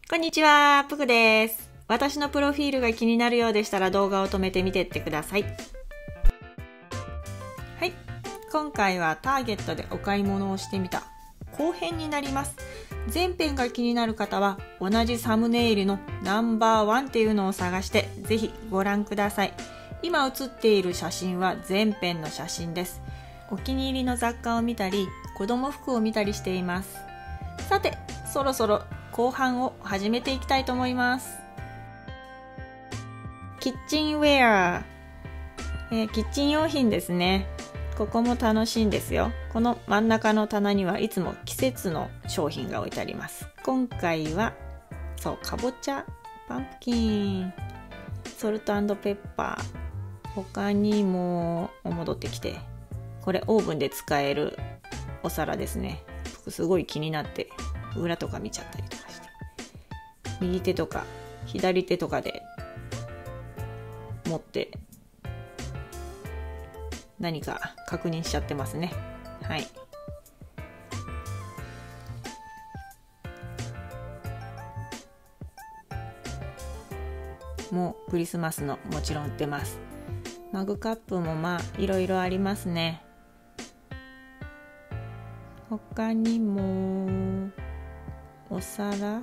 こんにちは、ぷくです。私のプロフィールが気になるようでしたら動画を止めてみてってください。はい、今回はターゲットでお買い物をしてみた後編になります。前編が気になる方は同じサムネイルのナンバー1っていうのを探してぜひご覧ください。今写っている写真は前編の写真です。お気に入りの雑貨を見たり子供服を見たりしています。さて、そろそろ後半を始めていきたいと思います。キッチンウェア、キッチン用品ですね。ここも楽しいんですよ。この真ん中の棚にはいつも季節の商品が置いてあります。今回はかぼちゃ、パンプキン、ソルト&ペッパー、他にも戻ってきて、これオーブンで使えるお皿ですね。すごい気になって裏とか見ちゃったりとかして、右手とか左手とかで持って何か確認しちゃってますね。はい。もうクリスマスのもちろん売ってます。マグカップもいろいろありますね。他にもお皿、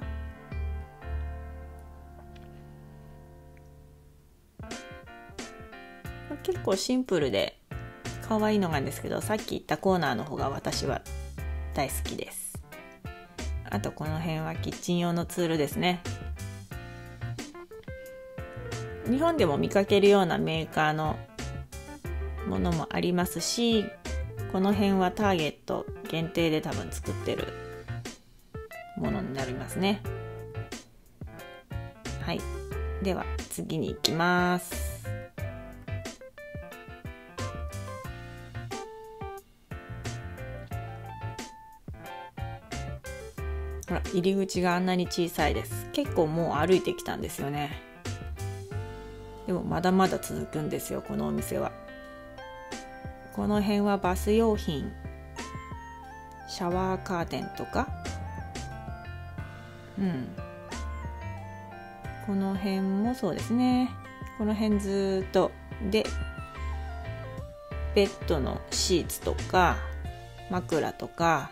結構シンプルで可愛いのがあるんですけど、さっき言ったコーナーの方が私は大好きです。あとこの辺はキッチン用のツールですね。日本でも見かけるようなメーカーのものもありますし、この辺はターゲット限定で多分作ってるものになりますね。はい、では次に行きます。ほら、入り口があんなに小さいです。結構もう歩いてきたんですよね。でもまだまだ続くんですよ、このお店は。この辺はバス用品、シャワーカーテンとか、この辺もそうですね。この辺ずっとで、ベッドのシーツとか枕とか、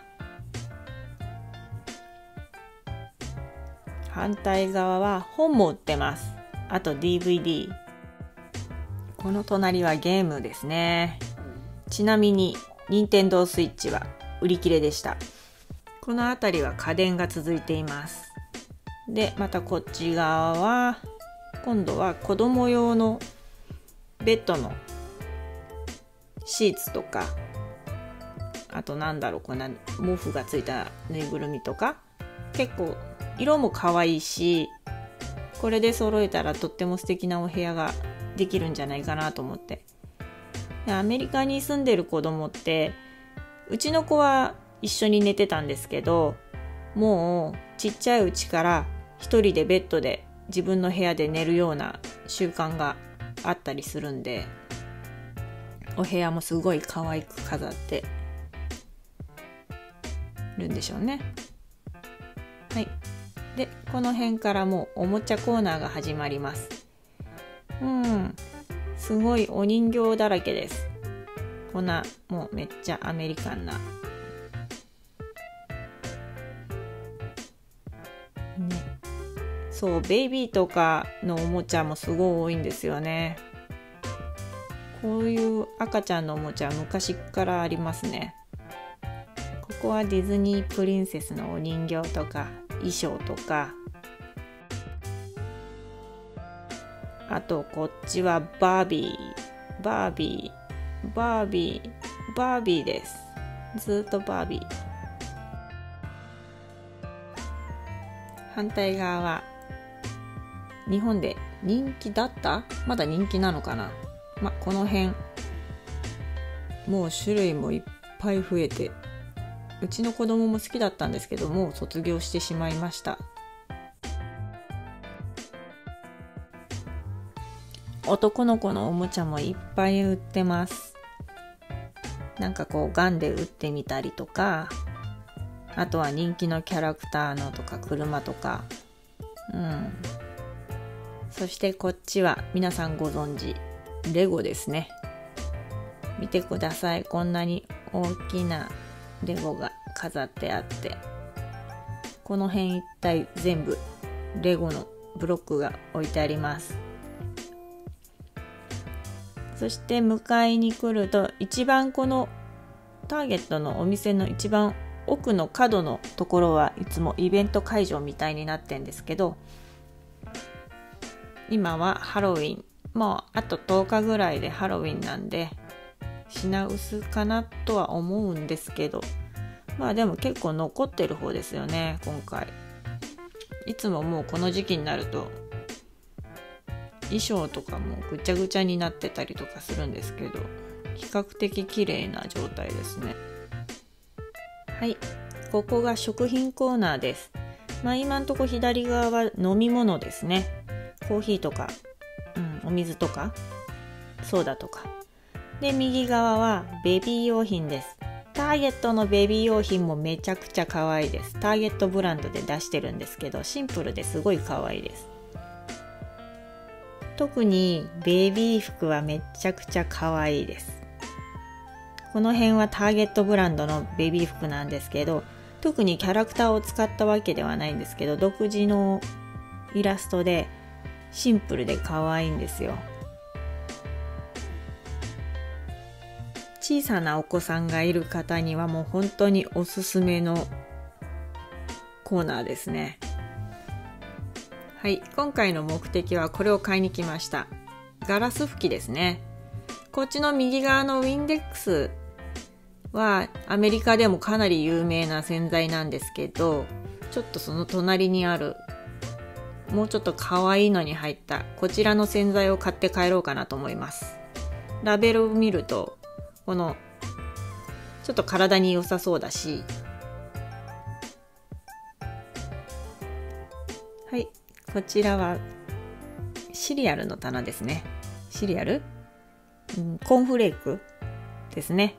反対側は本も売ってます。あと DVD。この隣はゲームですね。ちなみに任天堂スイッチは売り切れでした。この辺りは家電が続いています。で、またこっち側は今度は子供用のベッドのシーツとか、あとこんな毛布がついたぬいぐるみとか、結構色も可愛いし、これで揃えたらとっても素敵なお部屋ができるんじゃないかなと思って。アメリカに住んでる子供って、うちの子は一緒に寝てたんですけど、もうちっちゃいうちから一人でベッドで自分の部屋で寝るような習慣があったりするんで、お部屋もすごい可愛く飾ってるんでしょうね。はい。で、この辺からもうおもちゃコーナーが始まります。すごいお人形だらけです。もうめっちゃアメリカンな。ベイビーとかのおもちゃもすごい多いんですよね。こういう赤ちゃんのおもちゃは昔からありますね。ここはディズニープリンセスのお人形とか衣装とか、あとこっちはバービーです。ずっとバービー。反対側は日本で人気だった？まだ人気なのかな？この辺もう種類もいっぱい増えて、うちの子供も好きだったんですけど、もう卒業してしまいました。男の子のおもちゃもいっぱい売ってます。ガンで打ってみたりとか、あとは人気のキャラクターのとか車とか、 そしてこっちは皆さんご存知レゴですね。見てください。こんなに大きなレゴが飾ってあって、この辺一帯全部レゴのブロックが置いてあります。そして向かいに来ると、一番このターゲットのお店の一番奥の角のところはいつもイベント会場みたいになってるんですけど、今はハロウィン、もうあと10日ぐらいでハロウィンなんで品薄かなとは思うんですけど、でも結構残ってる方ですよね。今回いつももうこの時期になると衣装とかもぐちゃぐちゃになってたりとかするんですけど、比較的綺麗な状態ですね。はい、ここが食品コーナーです。今んとこ左側は飲み物ですね。コーヒーとか、お水とかソーダとかで、右側はベビー用品です。ターゲットのベビー用品もめちゃくちゃ可愛いです。ターゲットブランドで出してるんですけど、シンプルですごい可愛いです。特にベビー服はめちゃくちゃ可愛いです。この辺はターゲットブランドのベビー服なんですけど、特にキャラクターを使ったわけではないんですけど、独自のイラストでシンプルで可愛いんですよ。小さなお子さんがいる方にはもう本当におすすめのコーナーですね。はい、今回の目的はこれを買いに来ました。ガラス拭きですね。こっちの右側のウィンデックスはアメリカでもかなり有名な洗剤なんですけど、ちょっとその隣にあるもうちょっと可愛いのに入ったこちらの洗剤を買って帰ろうかなと思います。ラベルを見るとこのちょっと体に良さそうだし、はい、こちらはシリアルの棚ですね。シリアル、コーンフレークですね。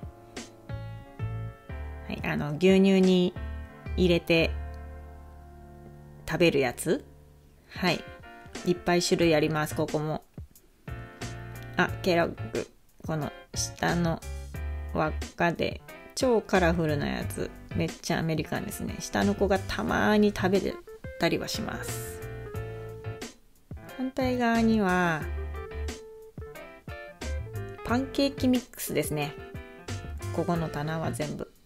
はい、牛乳に入れて食べるやつ。はい、いっぱい種類あります。ここもケロッグ、この下の輪っかで超カラフルなやつ、めっちゃアメリカンですね。下の子がたまに食べてたりはします。反対側にはパンケーキミックスですね。ここの棚は全部、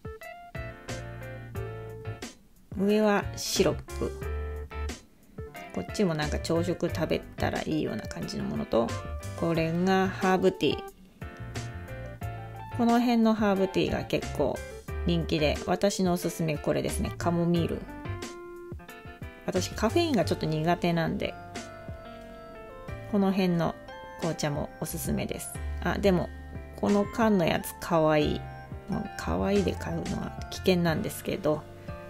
上はシロップ、こっちもなんか朝食食べたらいいような感じのものと、これがハーブティー。この辺のハーブティーが結構人気で、私のおすすめこれですね。カモミール。私カフェインがちょっと苦手なんで、この辺の紅茶もおすすめです。でもこの缶のやつかわいい。かわいいで買うのは危険なんですけど、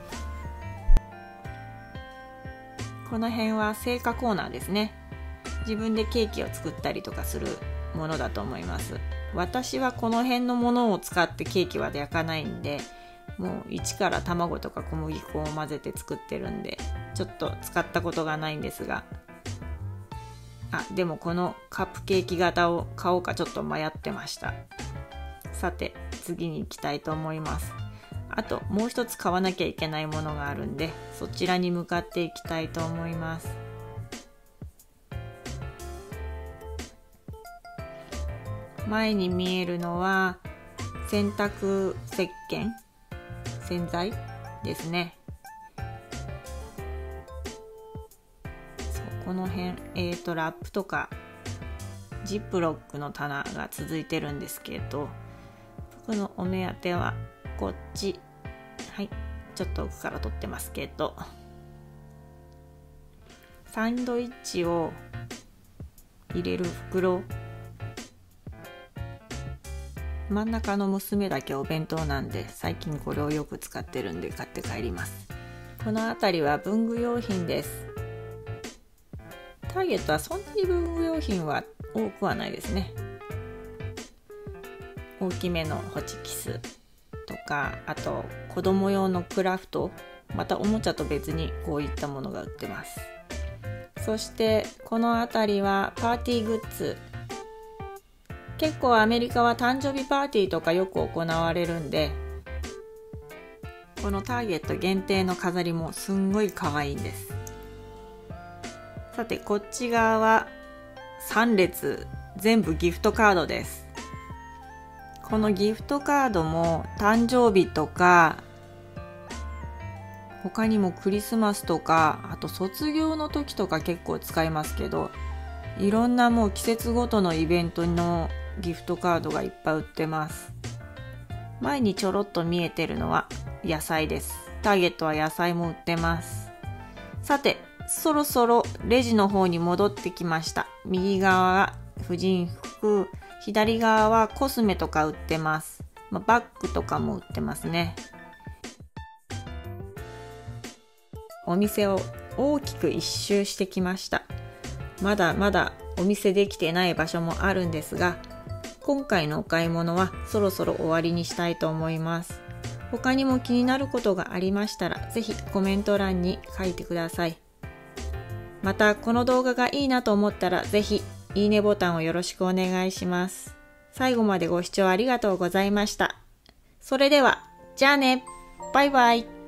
この辺は製菓コーナーですね。自分でケーキを作ったりとかするものだと思います。私はこの辺のものを使ってケーキは焼かないんで、もう一から卵とか小麦粉を混ぜて作ってるんで、ちょっと使ったことがないんですが、でもこのカップケーキ型を買おうかちょっと迷ってました。さて次に行きたいと思います。あともう一つ買わなきゃいけないものがあるんで、そちらに向かっていきたいと思います。前に見えるのは洗濯石鹸、洗剤ですね。この辺、ラップとかジップロックの棚が続いてるんですけど、僕のお目当てはこっち。はい、ちょっと奥から撮ってますけど、サンドイッチを入れる袋、真ん中の娘だけお弁当なんで、最近これをよく使ってるんで買って帰ります。この辺りは文具用品です。ターゲットはそんなに文具用品は多くはないですね。大きめのホチキスとか、あと子供用のクラフト、またおもちゃと別にこういったものが売ってます。 そしてこの辺りはパーティーグッズ。結構アメリカは誕生日パーティーとかよく行われるんで、このターゲット限定の飾りもすんごい可愛いんです。さてこっち側は3列全部ギフトカードです。このギフトカードも誕生日とか他にもクリスマスとか、あと卒業の時とか結構使いますけど、いろんなもう季節ごとのイベントのギフトカードがいっぱい売ってます。前にちょろっと見えてるのは野菜です。ターゲットは野菜も売ってます。さてそろそろレジの方に戻ってきました。右側は婦人服、左側はコスメとか売ってます。バッグとかも売ってますね。お店を大きく一周してきました。まだまだお店できてない場所もあるんですが、今回のお買い物はそろそろ終わりにしたいと思います。他にも気になることがありましたら、ぜひコメント欄に書いてください。またこの動画がいいなと思ったら、ぜひいいねボタンをよろしくお願いします。最後までご視聴ありがとうございました。それでは、じゃあね、バイバイ。